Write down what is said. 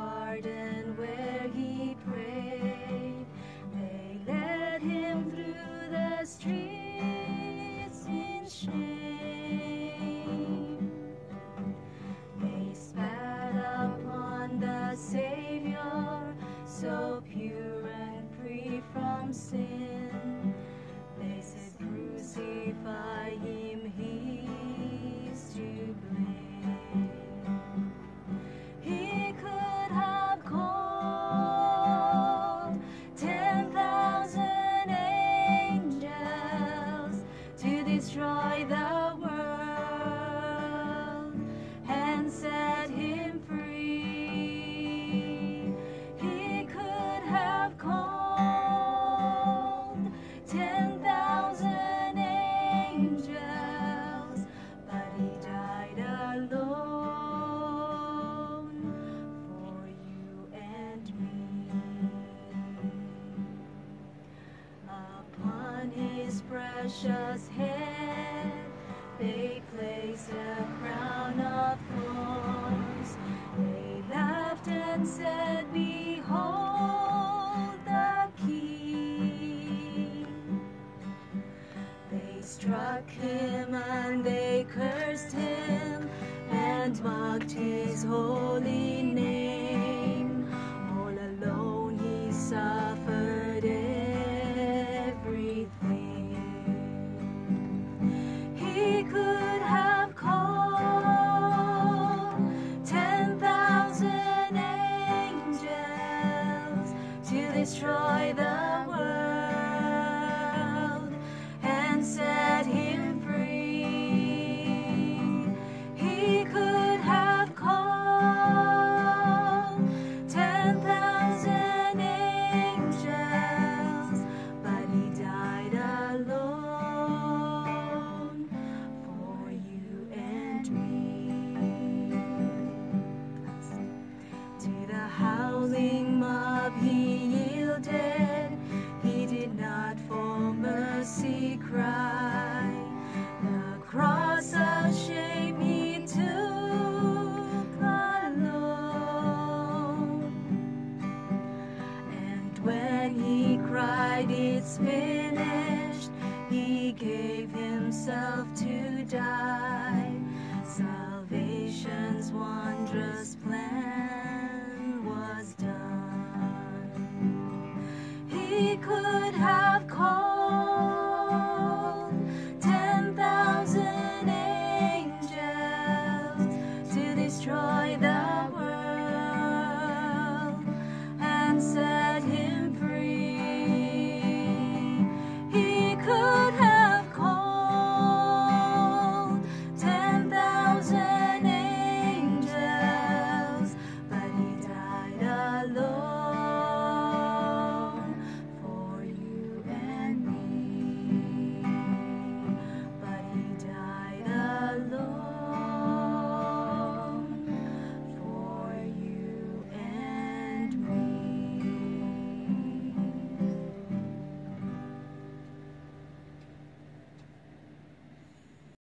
garden where he prayed. They led him through the streets in shame. They spat upon the Savior, so pure and free from sin. They said, "Crucify him, he's to blame." He could have called 10,000 angels to destroy the world and set him free. He could have called 10,000 angels, but he died alone for you and me. Upon his precious head they placed a crown of thorns. They laughed and said, "Behold the King." They struck him and they cursed him and mocked his holy name. All alone he suffered everything. He could have called 10,000 angels to destroy the world and set him free. He could have called 10,000 angels, but he died alone for you and me. To the howling mob he yielded, he did not for mercy cry. The cross of shame he took alone. And when he cried, "It's finished," he gave himself to die. Salvation's wondrous plan was done. He could have called